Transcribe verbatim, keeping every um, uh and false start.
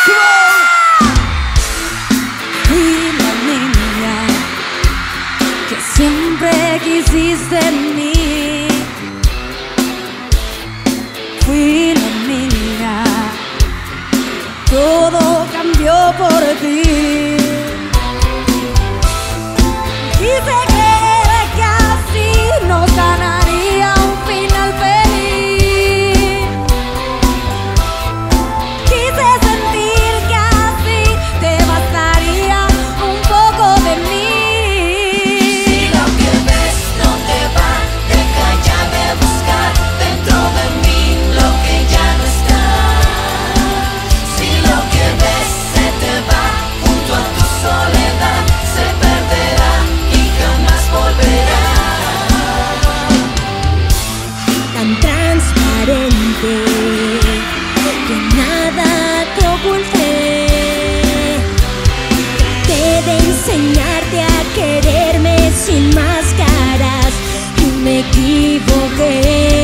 Fui la niña que siempre quisiste en mí. Fui la niña, todo cambió por ti. Quise creer que así nos ganaría un final feliz. Quise sentir que así te bastaría un poco de mí. Si lo que ves no te va, deja ya de buscar dentro de mí lo que ya no está. Si lo que ves se te va junto a tu soledad, se perderá y jamás volverá. Tan transparente que nada te oculté. Traté de enseñarte a quererme sin máscaras y me equivoqué.